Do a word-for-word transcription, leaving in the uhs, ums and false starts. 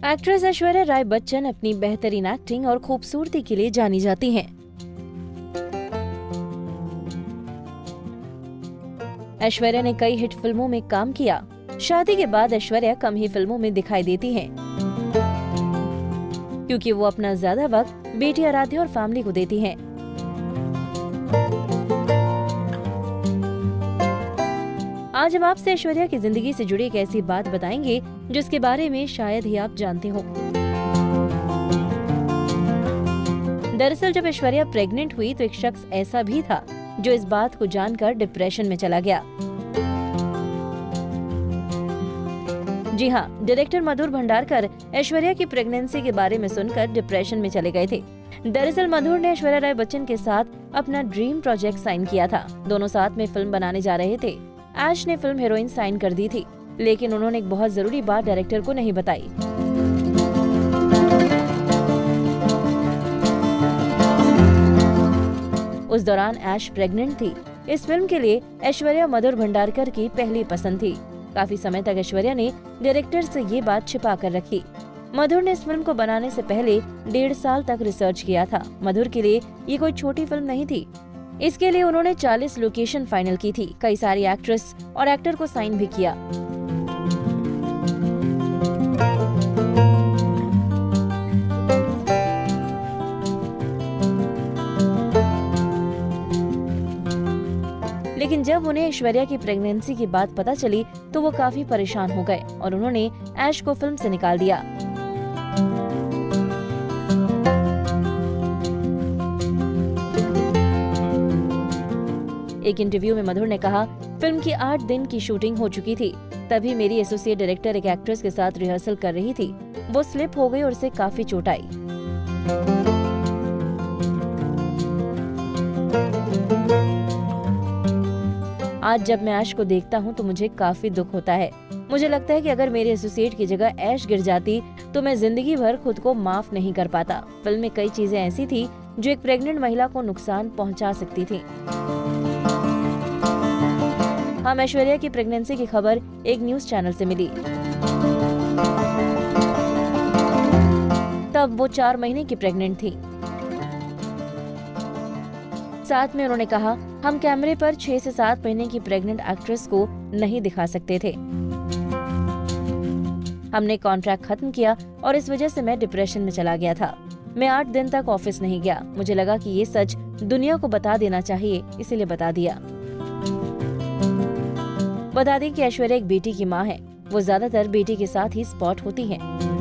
Actress Aishwarya Rai Bachchan अपनी बेहतरीन acting और खूबसूरती के लिए जानी जाती हैं। ऐश्वर्या ने कई हिट फिल्मों में काम किया। शादी के बाद ऐश्वर्या कम ही फिल्मों में दिखाई देती हैं, क्योंकि वो अपना ज्यादा वक्त बेटी आराध्या और फैमिली को देती हैं। आज हम आपसे ऐश्वर्या की जिंदगी से जुड़ी एक ऐसी बात बताएंगे जिसके बारे में शायद ही आप जानते हो। दरअसल जब ऐश्वर्या प्रेग्नेंट हुई तो एक शख्स ऐसा भी था जो इस बात को जानकर डिप्रेशन में चला गया। जी हाँ, डायरेक्टर मधुर भंडारकर ऐश्वर्या की प्रेगनेंसी के बारे में सुनकर डिप्रेशन में चले गए थे। दरअसल मधुर ने ऐश्वर्या राय बच्चन के साथ अपना ड्रीम प्रोजेक्ट साइन किया था। दोनों साथ में फिल्म बनाने जा रहे थे। ऐश ने फिल्म हीरोइन साइन कर दी थी, लेकिन उन्होंने एक बहुत जरूरी बात डायरेक्टर को नहीं बताई। उस दौरान ऐश प्रेग्नेंट थी। इस फिल्म के लिए ऐश्वर्या मधुर भंडारकर की पहली पसंद थी। काफी समय तक ऐश्वर्या ने डायरेक्टर से ये बात छिपा कर रखी। मधुर ने इस फिल्म को बनाने से पहले डेढ़ साल तक रिसर्च किया था। मधुर के लिए ये कोई छोटी फिल्म नहीं थी। इसके लिए उन्होंने चालीस लोकेशन फाइनल की थी। कई सारी एक्ट्रेस और एक्टर को साइन भी किया। लेकिन जब उन्हें ऐश्वर्या की प्रेगनेंसी की बात पता चली तो वो काफी परेशान हो गए और उन्होंने ऐश को फिल्म से निकाल दिया। एक इंटरव्यू में मधुर ने कहा, फिल्म की आठ दिन की शूटिंग हो चुकी थी। तभी मेरी एसोसिएट डायरेक्टर एक एक्ट्रेस के साथ रिहर्सल कर रही थी। वो स्लिप हो गई और उसे काफी चोट आई। आज जब मैं ऐश को देखता हूँ तो मुझे काफी दुख होता है। मुझे लगता है कि अगर मेरे एसोसिएट की जगह ऐश गिर जाती तो मैं जिंदगी भर खुद को माफ नहीं कर पाता। फिल्म में कई चीजें ऐसी थी जो एक प्रेग्नेंट महिला को नुकसान पहुंचा सकती थी। हम ऐश्वर्या की प्रेगनेंसी की खबर एक न्यूज चैनल से मिली। तब वो चार महीने की प्रेग्नेंट थी। साथ में उन्होंने कहा, हम कैमरे पर छह से सात महीने की प्रेग्नेंट एक्ट्रेस को नहीं दिखा सकते थे। हमने कॉन्ट्रैक्ट खत्म किया और इस वजह से मैं डिप्रेशन में चला गया था। मैं आठ दिन तक ऑफिस नहीं गया। मुझे लगा कि ये सच दुनिया को बता देना चाहिए, इसीलिए बता दिया। बता दें कि ऐश्वर्या एक बेटी की मां है। वो ज्यादातर बेटी के साथ ही स्पॉट होती हैं।